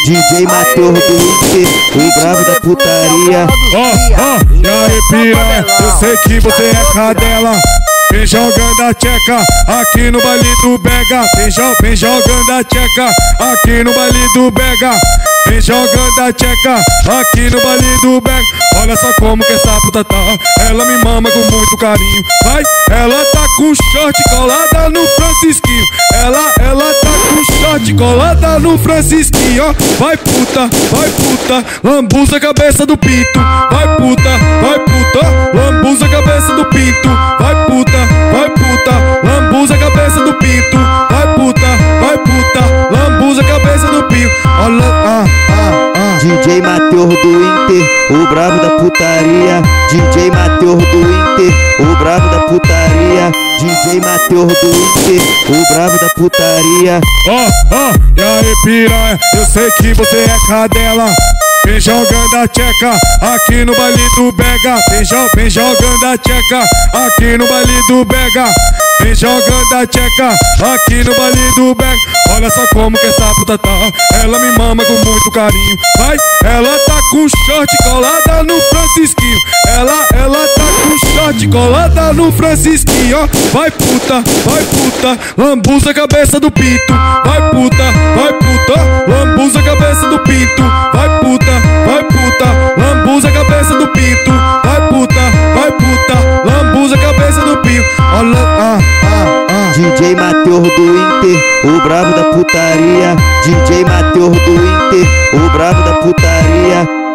DJ Matheus do Inter, o bravo da putaria. E aí piranha, eu sei que você é cadela. Vem jogando a tcheca aqui no baile do Bega. Vem jogando a tcheca aqui no baile do Bega. Vem jogando a tcheca aqui no baile do Bega. Olha só como que essa puta tá. Ela me mama com muito carinho. Vai, ela tá com short colada no Francisquinho. Ela tá com short colada no Francisquinho, ó. Vai puta, lambuza a cabeça do pinto. Vai puta, lambuza a cabeça do pinto. Vai puta, lambuza a cabeça do pinto. Vai puta, lambuza a cabeça do pinto. Olha, DJ Matheus do Inter, o bravo da putaria. DJ Matheus do Inter, o bravo da putaria. DJ Matheus do Inter, o bravo da putaria. E aí piranha, eu sei que você é cadela. Vem jogando a tcheca aqui no baile do Bega. Vem jogando a tcheca aqui no baile do Bega. Vem jogando a tcheca aqui no baile do Bega. Olha só como que essa puta tá. Ela me mama com muito carinho. Vai, ela tá com short colada no Francisquinho. Ela tá com short colada no Francisquinho, ó. Vai puta, lambuza a cabeça do pinto. Vai puta, lambuza a cabeça do pinto. Vai puta, lambuza a cabeça do pinto. Vai puta, lambuza a cabeça do pinto. Olha, DJ Matheus do Inter, o bravo da putaria. DJ Matheus do Inter, o bravo da putaria.